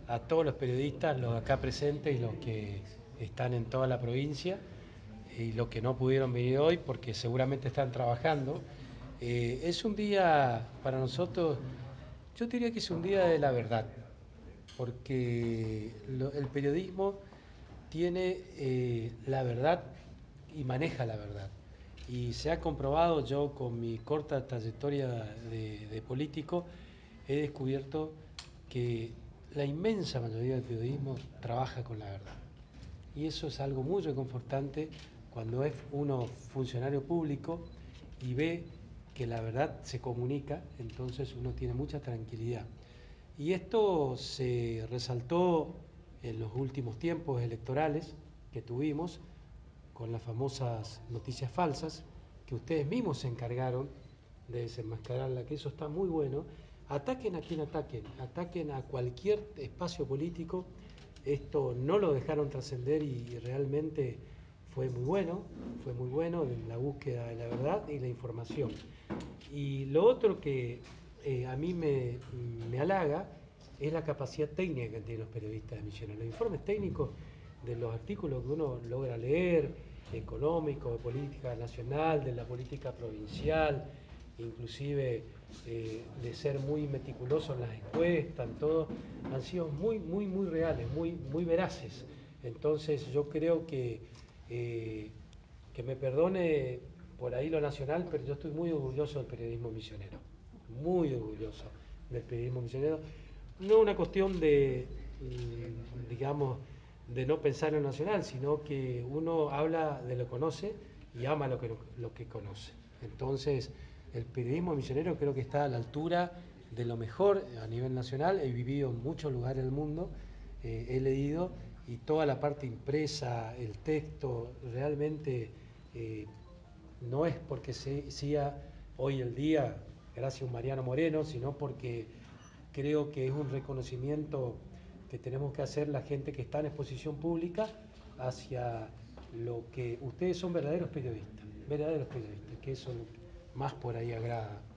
a todos los periodistas, los acá presentes y los que están en toda la provincia y los que no pudieron venir hoy porque seguramente están trabajando. Es un día para nosotros, yo diría que es un día de la verdad, porque el periodismo tiene la verdad y maneja la verdad. Y se ha comprobado, yo con mi corta trayectoria de político, he descubierto que la inmensa mayoría del periodismo trabaja con la verdad. Y eso es algo muy reconfortante cuando es uno funcionario público y ve que la verdad se comunica, entonces uno tiene mucha tranquilidad. Y esto se resaltó en los últimos tiempos electorales que tuvimos con las famosas noticias falsas, que ustedes mismos se encargaron de desenmascararla, que eso está muy bueno. Ataquen a quien ataquen, ataquen a cualquier espacio político, esto no lo dejaron trascender y realmente fue muy bueno en la búsqueda de la verdad y la información. Y lo otro que a mí me halaga es la capacidad técnica que tienen los periodistas de Misiones. Los informes técnicos de los artículos que uno logra leer, económicos, de política nacional, de la política provincial, inclusive de ser muy meticulosos en las encuestas, en todo, han sido muy reales, muy veraces. Entonces yo creo que me perdone por ahí lo nacional, pero yo estoy muy orgulloso del periodismo misionero, muy orgulloso del periodismo misionero. No una cuestión de, digamos, de no pensar en lo nacional, sino que uno habla de lo que conoce y ama lo que conoce. Entonces, el periodismo misionero creo que está a la altura de lo mejor a nivel nacional. He vivido en muchos lugares del mundo, he leído y toda la parte impresa, el texto, realmente no es porque sea hoy el día, gracias a un Mariano Moreno, sino porque creo que es un reconocimiento que tenemos que hacer la gente que está en exposición pública hacia lo que ustedes son verdaderos periodistas, que eso más por ahí agrada.